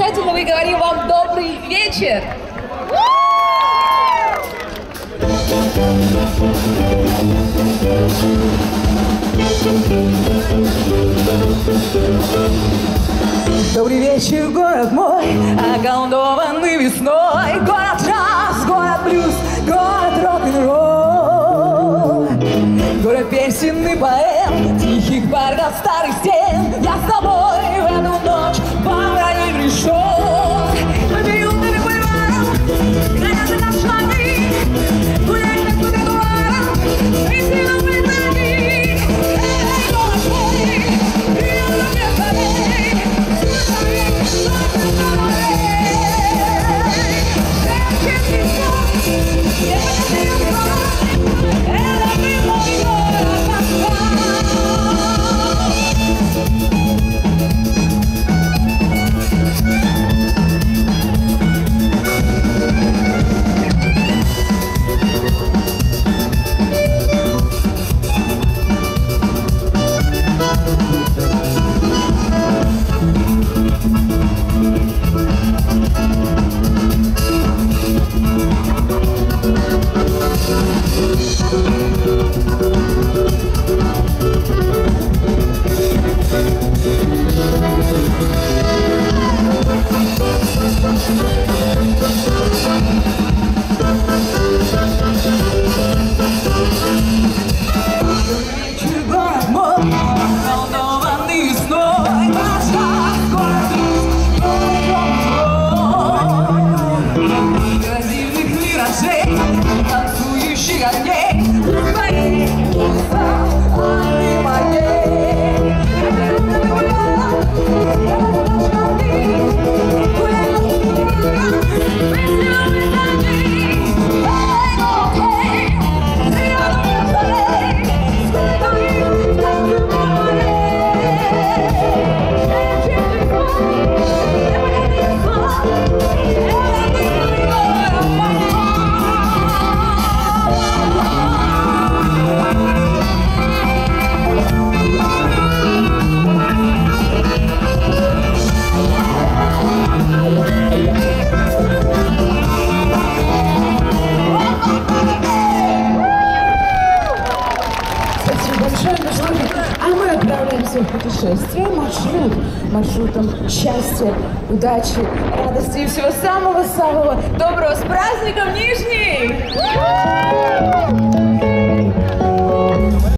окончательно мы говорим вам добрый вечер. Добрый вечер, город мой, околдованный весной. Город джаз, город блюз, город рок-н-ролл. Город песенный поэм, тихих парков, старых стен. Я с тобой в эту ночь по броне пришел. По переулкам бульварам, гранаты на шлаги, гулять как по тротуарам, веселым признании. Эй, город мой, прием на песарей, слушай, слушай, в путешествие, маршрутом счастья, удачи, радости и всего самого-самого доброго с праздником, Нижний!